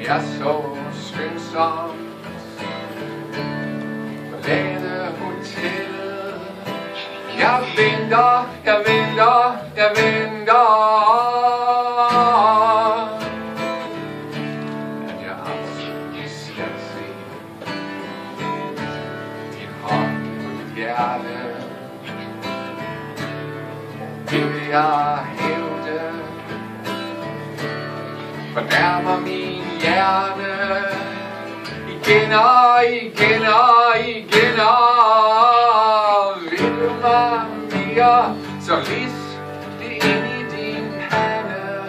jeg så skønsomt forlade hotellet. Jeg venter, jeg venter, jeg venter, at jeg absolut skal se din hånd på dit hjerte. Det vil jeg hævde, fornærmer min hjerne igen og igen og igen. Og vil du mig mere, så ris det ind i din pande.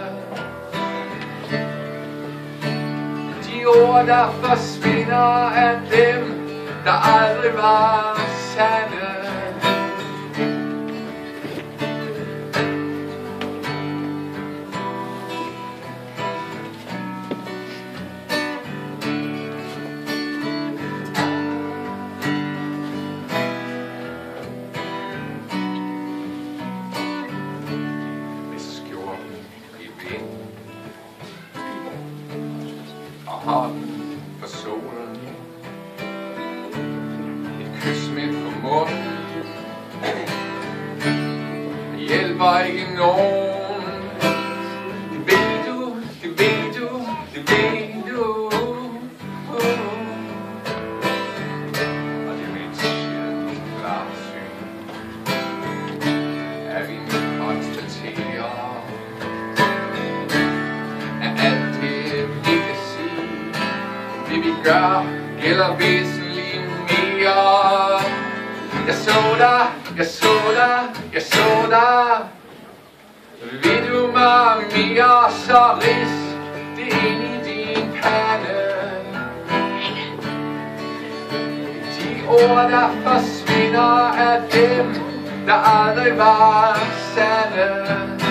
De ord der forsvinder er dem der aldrig var sande. Hånden for solen, et kys midt på munden, det hjælper ikke nogen. Det ved du, det ved du, det ved du. Og det er med et sjældent klarsyn, at vi nu konstaterer, at alt det vi kan sige, det vi gør, gælder væsentligt mere. Jeg så dig, jeg så dig, jeg så dig. Vil du mig mere, så ris det ind i din pande. De ord der forsvinder er dem der aldrig var sande.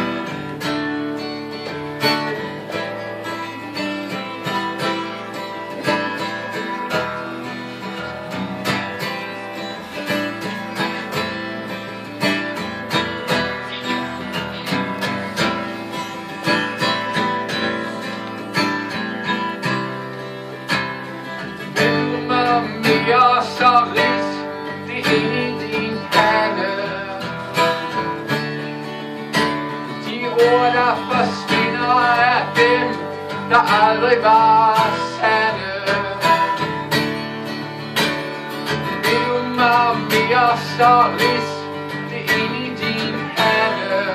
Så ris det ind i din pande. De ord der forsvinder er dem der aldrig var sande. Vil du mig mere, så ris det ind i din pande.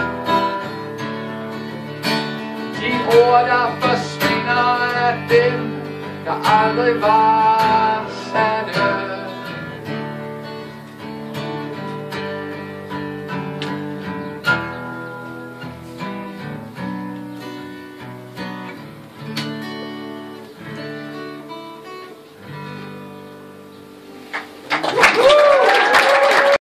De ord der forsvinder er dem der aldrig var sande.